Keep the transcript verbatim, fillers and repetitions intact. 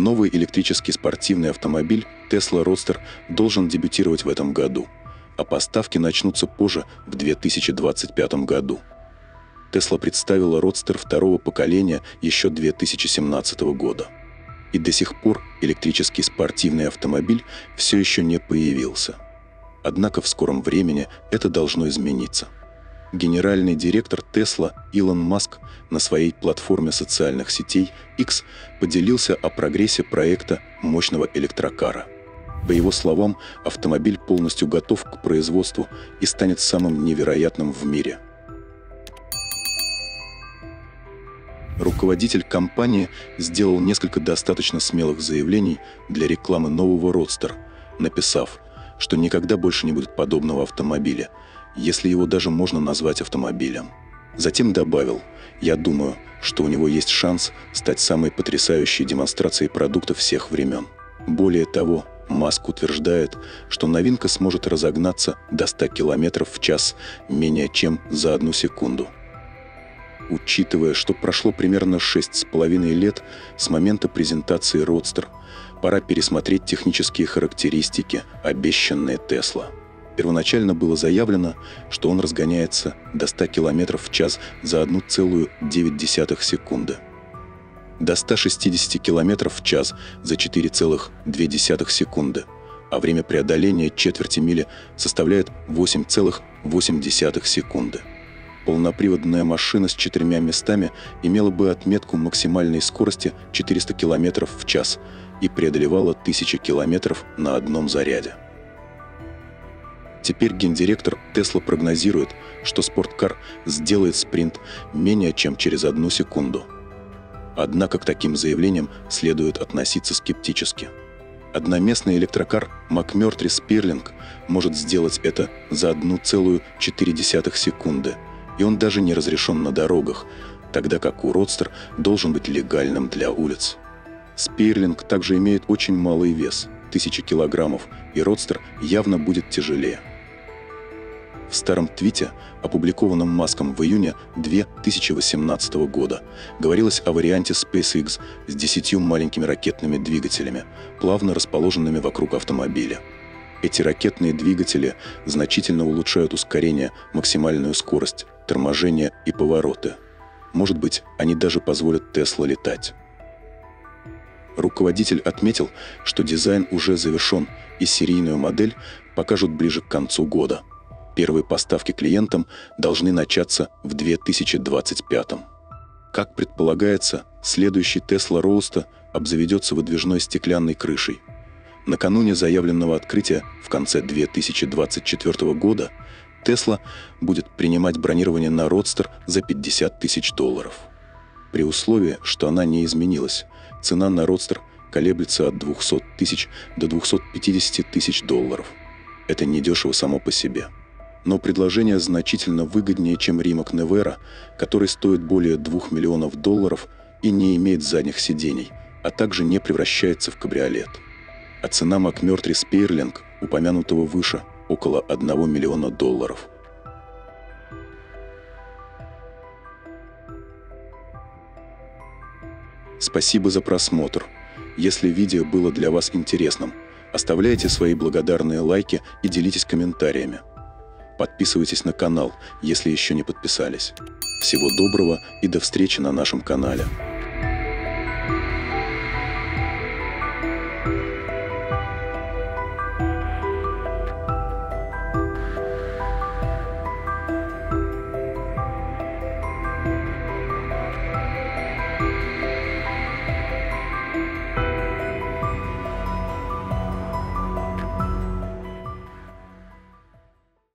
Новый электрический спортивный автомобиль Tesla Roadster должен дебютировать в этом году, а поставки начнутся позже, в две тысячи двадцать пятом году. Tesla представила Roadster второго поколения еще две тысячи семнадцатого года. И до сих пор электрический спортивный автомобиль все еще не появился. Однако в скором времени это должно измениться. Генеральный директор Tesla Илон Маск на своей платформе социальных сетей X поделился о прогрессе проекта мощного электрокара. По его словам, автомобиль полностью готов к производству и станет самым невероятным в мире. Руководитель компании сделал несколько достаточно смелых заявлений для рекламы нового Roadster, написав, что никогда больше не будет подобного автомобиля, если его даже можно назвать автомобилем. Затем добавил: «Я думаю, что у него есть шанс стать самой потрясающей демонстрацией продукта всех времен». Более того, Маск утверждает, что новинка сможет разогнаться до ста километров в час менее чем за одну секунду. Учитывая, что прошло примерно шесть с половиной лет с момента презентации Roadster, пора пересмотреть технические характеристики, обещанные Tesla. Первоначально было заявлено, что он разгоняется до ста километров в час за одну целую девять десятых секунды, до ста шестидесяти километров в час за четыре целых две десятых секунды, а время преодоления четверти мили составляет восемь целых восемь десятых секунды. Полноприводная машина с четырьмя местами имела бы отметку максимальной скорости четыреста километров в час и преодолевала тысячу километров на одном заряде. Теперь гендиректор Tesla прогнозирует, что спорткар сделает спринт менее чем через одну секунду. Однако к таким заявлениям следует относиться скептически. Одноместный электрокар McMurtry Spirling может сделать это за одну целую четыре десятых секунды, и он даже не разрешен на дорогах, тогда как у Roadster должен быть легальным для улиц. Спирлинг также имеет очень малый вес – тысяча килограммов, и Roadster явно будет тяжелее. В старом твите, опубликованном Маском в июне две тысячи восемнадцатого года, говорилось о варианте SpaceX с десятью маленькими ракетными двигателями, плавно расположенными вокруг автомобиля. Эти ракетные двигатели значительно улучшают ускорение, максимальную скорость, торможение и повороты. Может быть, они даже позволят Tesla летать. Руководитель отметил, что дизайн уже завершен, и серийную модель покажут ближе к концу года. Первые поставки клиентам должны начаться в две тысячи двадцать пятом. Как предполагается, следующий Tesla Roadster обзаведется выдвижной стеклянной крышей. Накануне заявленного открытия в конце две тысячи двадцать четвёртого года Tesla будет принимать бронирование на Roadster за пятьдесят тысяч долларов. При условии, что она не изменилась, цена на Roadster колеблется от двухсот тысяч до двухсот пятидесяти тысяч долларов. Это недешево само по себе. Но предложение значительно выгоднее, чем Rimac Nevera, который стоит более двух миллионов долларов и не имеет задних сидений, а также не превращается в кабриолет. А цена McMurtry Spirling, упомянутого выше, около одного миллиона долларов. Спасибо за просмотр. Если видео было для вас интересным, оставляйте свои благодарные лайки и делитесь комментариями. Подписывайтесь на канал, если еще не подписались. Всего доброго и до встречи на нашем канале.